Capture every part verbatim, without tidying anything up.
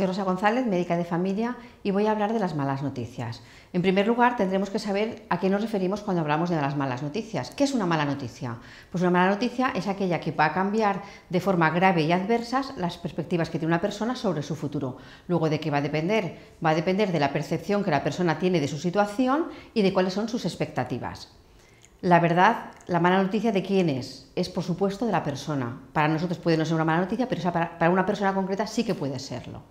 Soy Rosa González, médica de familia, y voy a hablar de las malas noticias. En primer lugar, tendremos que saber a qué nos referimos cuando hablamos de las malas noticias. ¿Qué es una mala noticia? Pues una mala noticia es aquella que va a cambiar de forma grave y adversa las perspectivas que tiene una persona sobre su futuro. Luego, ¿de qué va a depender? Va a depender de la percepción que la persona tiene de su situación y de cuáles son sus expectativas. La verdad, la mala noticia ¿de quién es? Es, por supuesto, de la persona. Para nosotros puede no ser una mala noticia, pero para una persona concreta sí que puede serlo.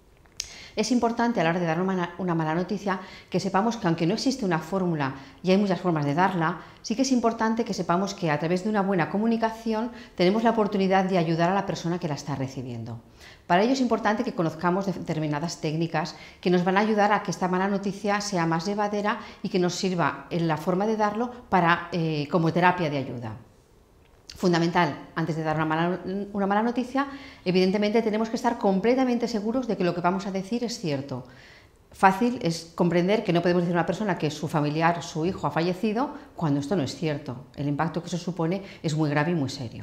Es importante a la hora de dar una mala noticia que sepamos que, aunque no existe una fórmula y hay muchas formas de darla, sí que es importante que sepamos que a través de una buena comunicación tenemos la oportunidad de ayudar a la persona que la está recibiendo. Para ello es importante que conozcamos determinadas técnicas que nos van a ayudar a que esta mala noticia sea más llevadera y que nos sirva en la forma de darlo para, eh, como terapia de ayuda. Fundamental, antes de dar una mala, una mala noticia, evidentemente tenemos que estar completamente seguros de que lo que vamos a decir es cierto. Fácil es comprender que no podemos decir a una persona que su familiar, su hijo ha fallecido, cuando esto no es cierto. El impacto que eso supone es muy grave y muy serio.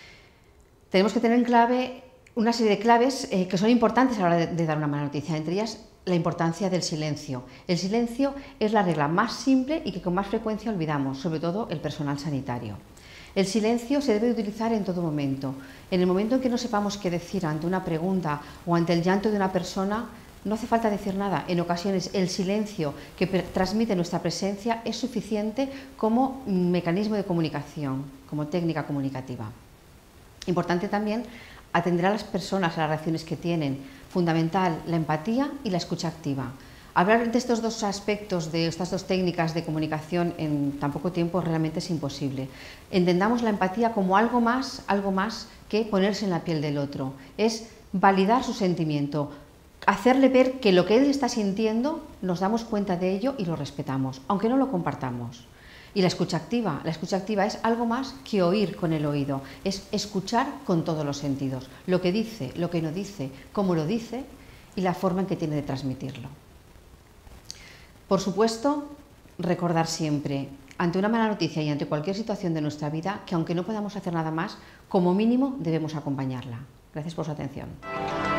Tenemos que tener en clave una serie de claves eh, que son importantes a la hora de, de dar una mala noticia, entre ellas la importancia del silencio. El silencio es la regla más simple y que con más frecuencia olvidamos, sobre todo el personal sanitario. El silencio se debe utilizar en todo momento. En el momento en que no sepamos qué decir ante una pregunta o ante el llanto de una persona, no hace falta decir nada. En ocasiones el silencio que transmite nuestra presencia es suficiente como mecanismo de comunicación, como técnica comunicativa. Importante también atender a las personas, a las reacciones que tienen. Fundamental la empatía y la escucha activa. Hablar de estos dos aspectos, de estas dos técnicas de comunicación en tan poco tiempo realmente es imposible. Entendamos la empatía como algo más, algo más que ponerse en la piel del otro. Es validar su sentimiento, hacerle ver que lo que él está sintiendo nos damos cuenta de ello y lo respetamos, aunque no lo compartamos. Y la escucha activa, la escucha activa es algo más que oír con el oído, es escuchar con todos los sentidos, lo que dice, lo que no dice, cómo lo dice y la forma en que tiene de transmitirlo. Por supuesto, recordar siempre, ante una mala noticia y ante cualquier situación de nuestra vida, que aunque no podamos hacer nada más, como mínimo debemos acompañarla. Gracias por su atención.